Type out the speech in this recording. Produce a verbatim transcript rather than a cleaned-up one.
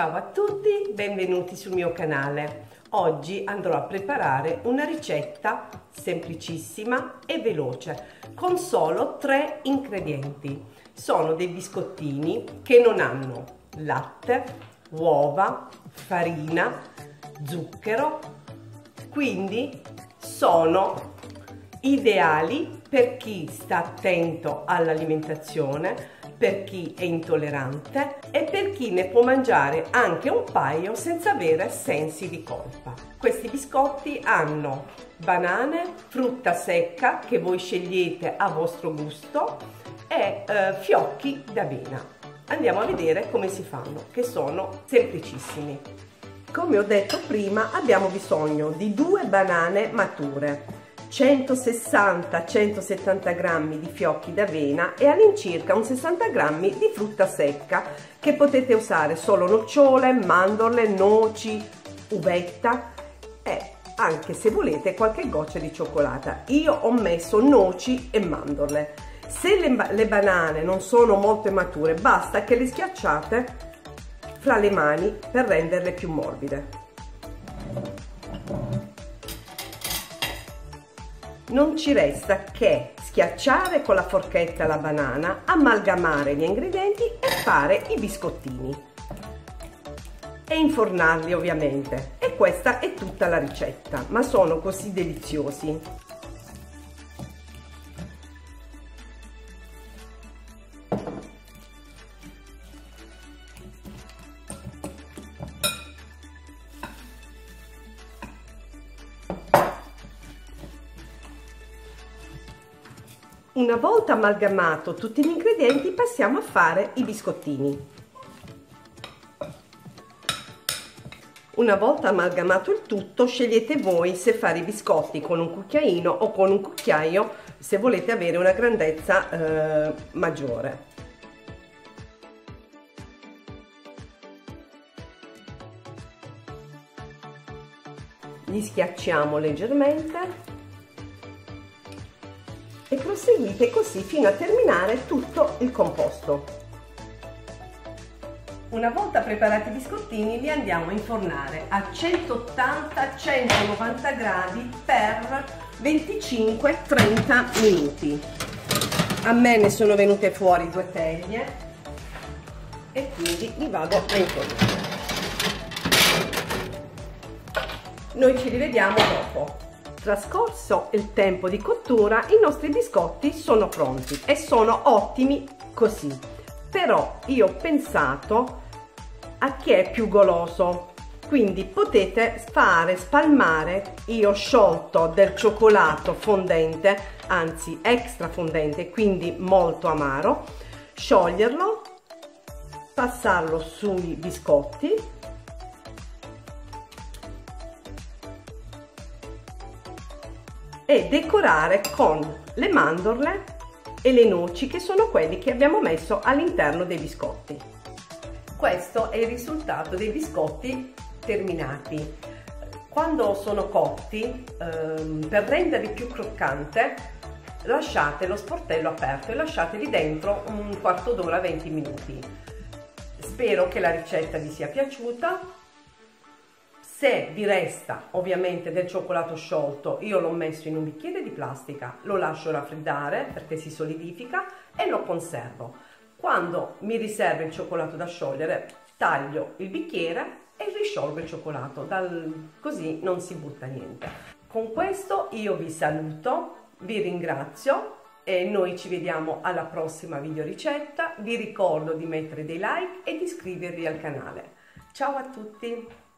Ciao a tutti, benvenuti sul mio canale. Oggi andrò a preparare una ricetta semplicissima e veloce con solo tre ingredienti. Sono dei biscottini che non hanno latte, uova, farina, zucchero, quindi sono ideali per chi sta attento all'alimentazione, per chi è intollerante e per chi ne può mangiare anche un paio senza avere sensi di colpa. Questi biscotti hanno banane, frutta secca che voi scegliete a vostro gusto e eh, fiocchi d'avena. Andiamo a vedere come si fanno, che sono semplicissimi. Come ho detto prima, abbiamo bisogno di due banane mature, centosessanta centosettanta grammi di fiocchi d'avena e all'incirca un sessanta grammi di frutta secca, che potete usare solo nocciole, mandorle, noci, uvetta e anche, se volete, qualche goccia di cioccolata. Io ho messo noci e mandorle. Se le, le banane non sono molto mature, basta che le schiacciate fra le mani per renderle più morbide. Non ci resta che schiacciare con la forchetta la banana, amalgamare gli ingredienti e fare i biscottini e infornarli, ovviamente. E questa è tutta la ricetta, ma sono così deliziosi. Una volta amalgamato tutti gli ingredienti, passiamo a fare i biscottini. Una volta amalgamato il tutto, scegliete voi se fare i biscotti con un cucchiaino o con un cucchiaio, se volete avere una grandezza eh, maggiore. Li schiacciamo leggermente e proseguite così fino a terminare tutto il composto. Una volta preparati i biscottini, li andiamo a infornare a centottanta centonovanta gradi per venticinque trenta minuti. A me ne sono venute fuori due teglie e quindi li vado a infornare. Noi ci rivediamo dopo. Trascorso il tempo di cottura, i nostri biscotti sono pronti e sono ottimi così. Però io ho pensato a chi è più goloso, quindi potete fare spalmare, io ho sciolto del cioccolato fondente, anzi extra fondente, quindi molto amaro, scioglierlo, passarlo sui biscotti e decorare con le mandorle e le noci, che sono quelli che abbiamo messo all'interno dei biscotti. Questo è il risultato dei biscotti terminati. Quando sono cotti, ehm, per renderli più croccante, lasciate lo sportello aperto e lasciateli dentro un quarto d'ora, venti minuti. Spero che la ricetta vi sia piaciuta. Se vi resta ovviamente del cioccolato sciolto, io l'ho messo in un bicchiere di plastica, lo lascio raffreddare perché si solidifica e lo conservo. Quando mi riserva il cioccolato da sciogliere, taglio il bicchiere e risciolgo il cioccolato, dal, così non si butta niente. Con questo io vi saluto, vi ringrazio e noi ci vediamo alla prossima video ricetta. Vi ricordo di mettere dei like e di iscrivervi al canale. Ciao a tutti!